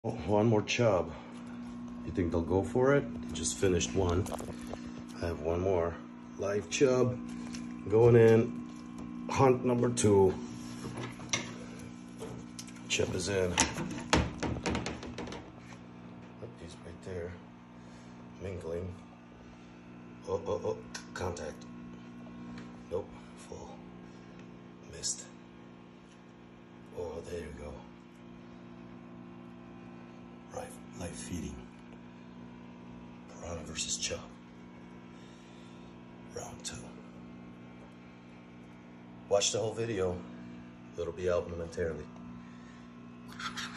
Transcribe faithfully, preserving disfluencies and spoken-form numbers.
One more Chubb. You think they'll go for it? They just finished one. I have one more live Chubb going in. Hunt number two. Chubb is in. Oh, he's right there. Mingling. Oh, oh, oh. Contact. Nope. Full. Missed. Oh, there you go. Right, live feeding. Piranha versus Chubb. Round two. Watch the whole video. It'll be out momentarily.